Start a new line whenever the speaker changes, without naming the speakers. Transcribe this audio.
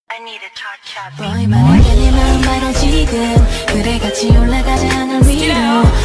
Boy, 말할게 네 마음 알아 지금 그래 같이 올라가자 하늘 위로